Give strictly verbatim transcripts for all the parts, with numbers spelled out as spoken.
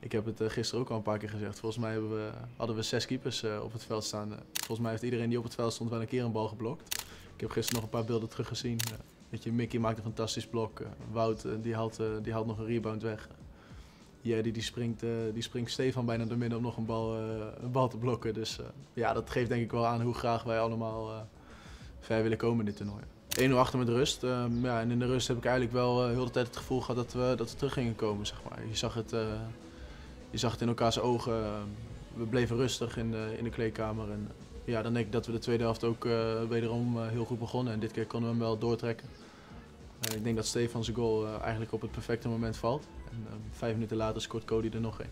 ik heb het uh, gisteren ook al een paar keer gezegd. Volgens mij hebben we, hadden we zes keepers uh, op het veld staan. Uh, volgens mij heeft iedereen die op het veld stond wel een keer een bal geblokt. Ik heb gisteren nog een paar beelden teruggezien. Uh, weet je, Mickey maakt een fantastisch blok. Uh, Wout uh, die haalt, uh, die haalt nog een rebound weg. Ja, die, die, springt, uh, die springt Stefan bijna door midden om nog een bal, uh, een bal te blokken. Dus uh, ja, dat geeft denk ik wel aan hoe graag wij allemaal uh, ver willen komen in dit toernooi. één nul achter met rust. Uh, ja, en in de rust heb ik eigenlijk wel uh, heel de tijd het gevoel gehad dat we, dat we terug gingen komen. Zeg maar. Je zag het, uh, je zag het in elkaars ogen. Uh, we bleven rustig in de, in de kleedkamer. En, ja, dan denk ik dat we de tweede helft ook uh, wederom uh, heel goed begonnen. En dit keer konden we hem wel doortrekken. Uh, ik denk dat Stefan zijn goal uh, eigenlijk op het perfecte moment valt. En, um, vijf minuten later scoort Cody er nog een.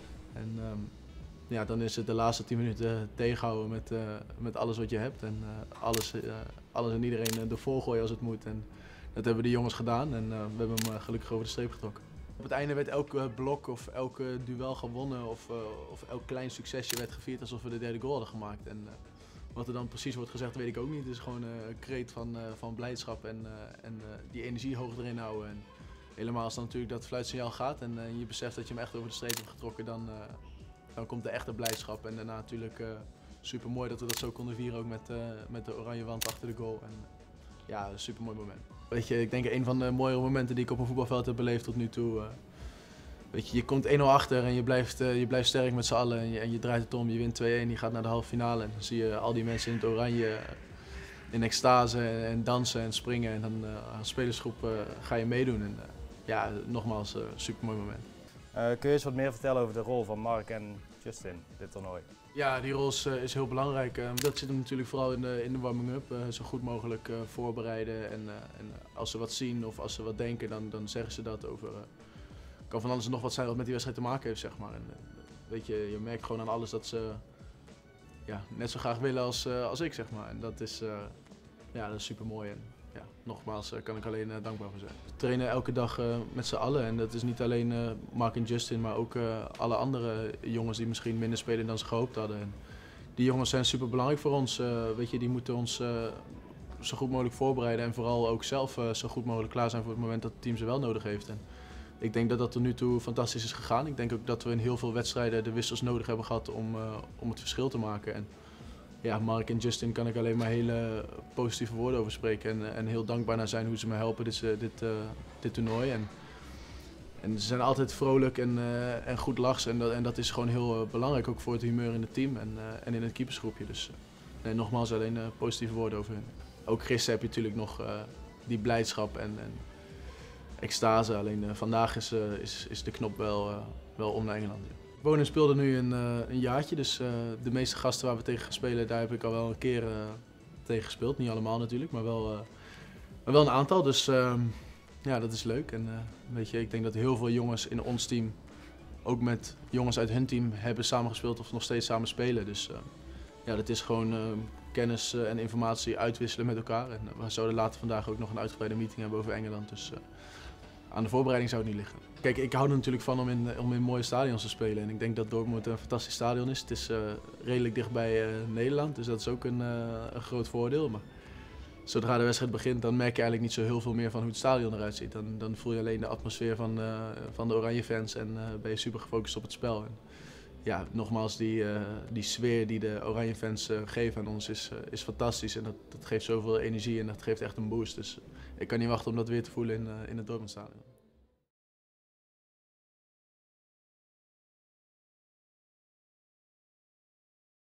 En um, ja, dan is het de laatste tien minuten tegenhouden met, uh, met alles wat je hebt. En uh, alles, uh, alles en iedereen uh, ervoor gooien als het moet. En dat hebben de jongens gedaan en uh, we hebben hem uh, gelukkig over de streep getrokken. Op het einde werd elk uh, blok of elk uh, duel gewonnen of, uh, of elk klein succesje werd gevierd alsof we de derde goal hadden gemaakt. En, uh, wat er dan precies wordt gezegd weet ik ook niet. Het is gewoon uh, een kreet van, uh, van blijdschap en, uh, en uh, die energie hoog erin houden. En helemaal als dan natuurlijk dat fluitsignaal gaat en uh, je beseft dat je hem echt over de streep hebt getrokken, dan, uh, dan komt de echte blijdschap. En daarna natuurlijk uh, super mooi dat we dat zo konden vieren ook met, uh, met de oranje wand achter de goal. En, ja, een super mooi moment. Weet je, ik denk een van de mooiere momenten die ik op een voetbalveld heb beleefd tot nu toe. Uh, weet je, je komt één nul achter en je blijft, uh, je blijft sterk met z'n allen en je, en je draait het om, je wint twee een, je gaat naar de halve finale. En dan zie je al die mensen in het oranje in extase en, en dansen en springen en dan uh, als spelersgroep uh, ga je meedoen. En, uh, ja, nogmaals, een uh, super mooi moment. Uh, kun je eens wat meer vertellen over de rol van Mark en Justin dit toernooi? Ja, die rol is, uh, is heel belangrijk. Uh, dat zit hem natuurlijk vooral in de, in de warming-up. Uh, zo goed mogelijk uh, voorbereiden. En, uh, en als ze wat zien of als ze wat denken, dan, dan zeggen ze dat over. Uh, kan van alles nog wat zijn wat met die wedstrijd te maken heeft, zeg maar. En, uh, weet je, je merkt gewoon aan alles dat ze ja, net zo graag willen als, uh, als ik, zeg maar. En dat is, uh, ja, dat is super mooi. En, ja, nogmaals, daar uh, kan ik alleen uh, dankbaar voor zijn. We trainen elke dag uh, met z'n allen en dat is niet alleen uh, Mark en Justin, maar ook uh, alle andere jongens die misschien minder spelen dan ze gehoopt hadden. En die jongens zijn super belangrijk voor ons. Uh, weet je, die moeten ons uh, zo goed mogelijk voorbereiden en vooral ook zelf uh, zo goed mogelijk klaar zijn voor het moment dat het team ze wel nodig heeft. En ik denk dat dat tot nu toe fantastisch is gegaan. Ik denk ook dat we in heel veel wedstrijden de wissels nodig hebben gehad om, uh, om het verschil te maken. En, ja, Mark en Justin kan ik alleen maar hele positieve woorden over spreken en, en heel dankbaar naar zijn hoe ze me helpen dit, dit, uh, dit toernooi. En, en ze zijn altijd vrolijk en, uh, en goed lachs en dat, en dat is gewoon heel uh, belangrijk ook voor het humeur in het team en, uh, en in het keepersgroepje. Dus uh, nee, nogmaals alleen uh, positieve woorden over hen. Ook gisteren heb je natuurlijk nog uh, die blijdschap en, en extase, alleen uh, vandaag is, uh, is, is de knop wel, uh, wel om naar Engeland. Ja. Bonen speelde nu een, uh, een jaartje, dus uh, de meeste gasten waar we tegen gaan spelen, daar heb ik al wel een keer uh, tegen gespeeld. Niet allemaal natuurlijk, maar wel, uh, maar wel een aantal. Dus uh, ja, dat is leuk. En uh, weet je, ik denk dat heel veel jongens in ons team, ook met jongens uit hun team, hebben samengespeeld of nog steeds samen spelen. Dus uh, ja, dat is gewoon uh, kennis uh, en informatie uitwisselen met elkaar. En uh, we zouden later vandaag ook nog een uitgebreide meeting hebben over Engeland. Dus, uh, aan de voorbereiding zou het niet liggen. Kijk, ik hou er natuurlijk van om in, om in mooie stadions te spelen. En ik denk dat Dortmund een fantastisch stadion is. Het is uh, redelijk dichtbij uh, Nederland, dus dat is ook een, uh, een groot voordeel. Maar zodra de wedstrijd begint, dan merk je eigenlijk niet zo heel veel meer van hoe het stadion eruit ziet. Dan, dan voel je alleen de atmosfeer van, uh, van de oranje fans en uh, ben je super gefocust op het spel. En ja, nogmaals, die, uh, die sfeer die de oranje fans uh, geven aan ons is, uh, is fantastisch. En dat, dat geeft zoveel energie en dat geeft echt een boost. Dus ik kan niet wachten om dat weer te voelen in, uh, in het Dortmund stadion.